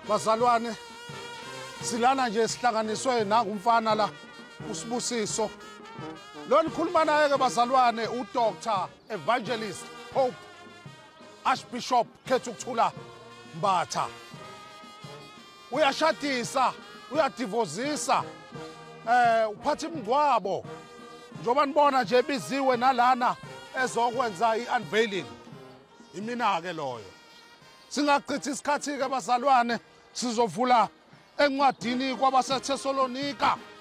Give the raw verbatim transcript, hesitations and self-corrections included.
Bazalwane silana nje sihlanganiswe nangumfana la usibusiso. Lo nikhuluma naye ke bazalwane u Doctor Evangelist Hope Archbishop Kethukuthula Mbatha. Uyashadisa, uyadivozisa. Eh uphatha imngcwabo. Njoba nibona nje biziwe nalana ezokwenza i-unveiling. Imina ke loyo. Singachithi isikhathi ke bazalwane sizovula encwadini kwabaseThesalonika